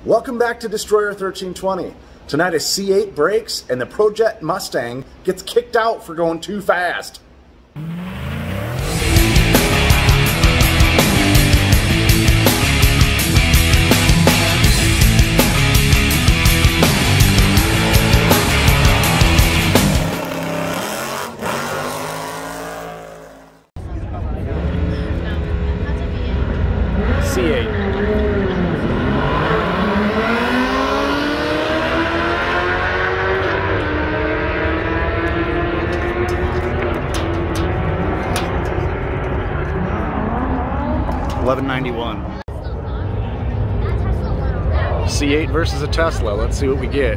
Welcome back to Destroyer 1320. Tonight a C8 breaks and the Corvette Mustang gets kicked out for going too fast. C8. $1191. C8 versus a Tesla. Let's see what we get.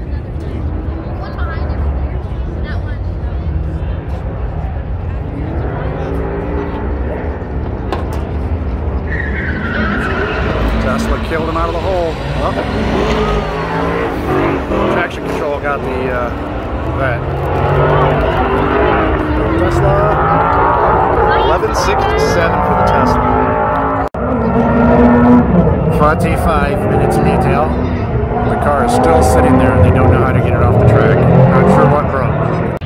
Tesla killed him out of the hole. Oh. Traction control got the Corvette. Tesla. 1167 for the Tesla. 45 minutes in detail. The car is still sitting there and they don't know how to get it off the track. Not sure what broke.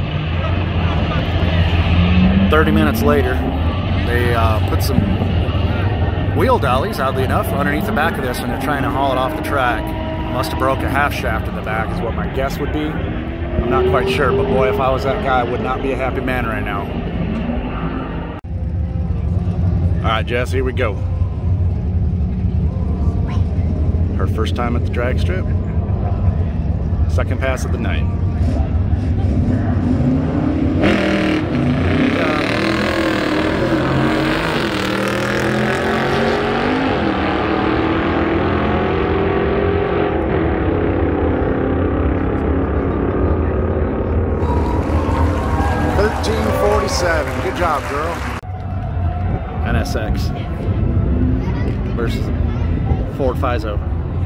30 minutes later, they put some wheel dollies, oddly enough, underneath the back of this, and they're trying to haul it off the track. Must have broke a half shaft in the back is what my guess would be. I'm not quite sure, but boy, if I was that guy, I would not be a happy man right now. Alright, Jess, here we go. Her first time at the drag strip. Second pass of the night. $1347. Good job, girl. NSX versus Ford Fizo.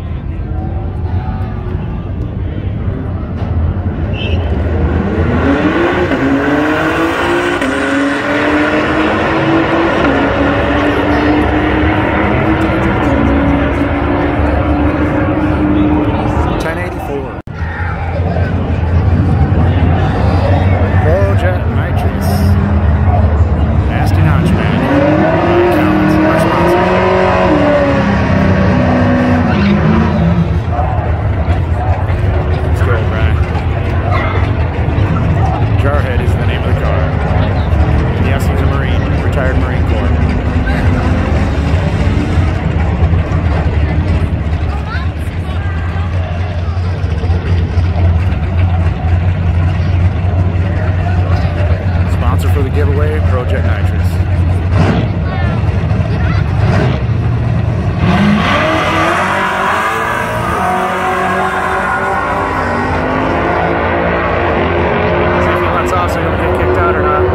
Giveaway, Project Nitrous. See if he lets off so he don't get kicked out or not.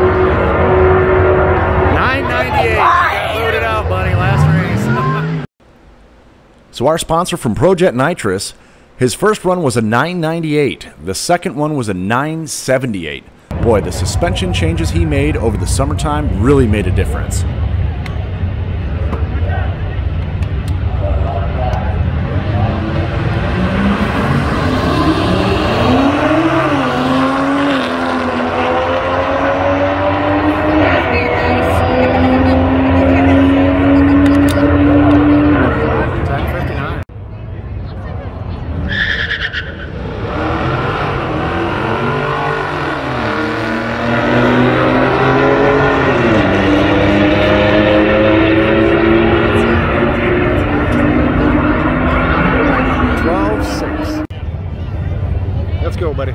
998. Got loaded out, buddy. Last race. So our sponsor from Project Nitrous, his first run was a 998. The second one was a 978. Boy, the suspension changes he made over the summertime really made a difference. Let's go, buddy.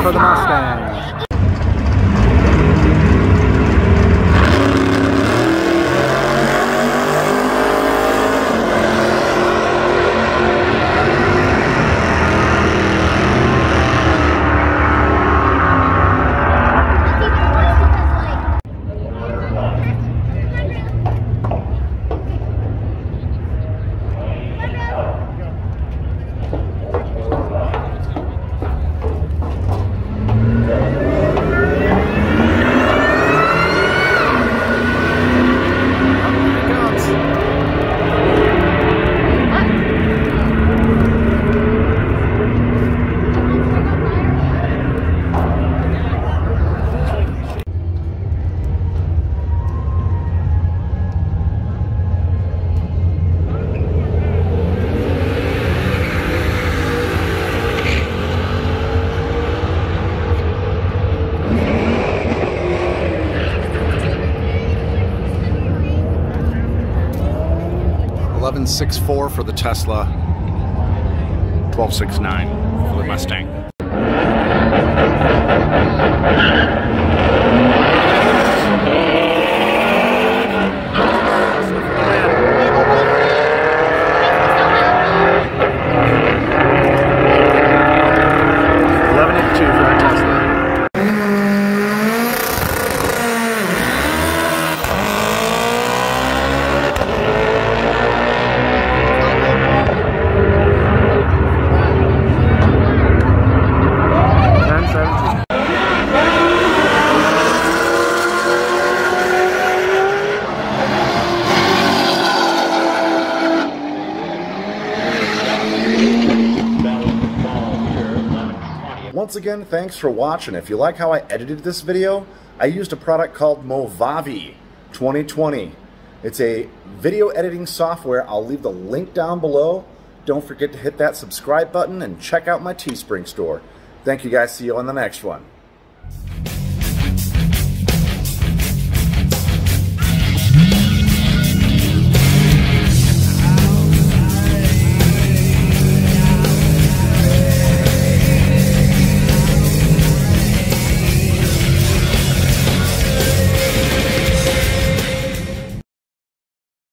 for the Mustang. $11,640 for the Tesla, $12,690 for the Mustang. Once again, thanks for watching. If you like how I edited this video, I used a product called Movavi 2020. It's a video editing software. I'll leave the link down below. Don't forget to hit that subscribe button and check out my Teespring store. Thank you guys. See you on the next one.